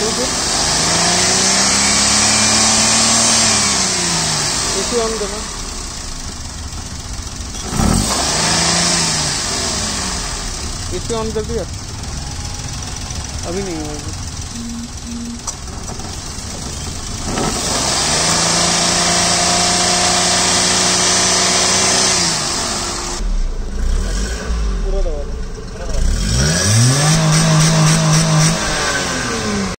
AC on करना। AC on कर दिया? अभी नहीं हुआ।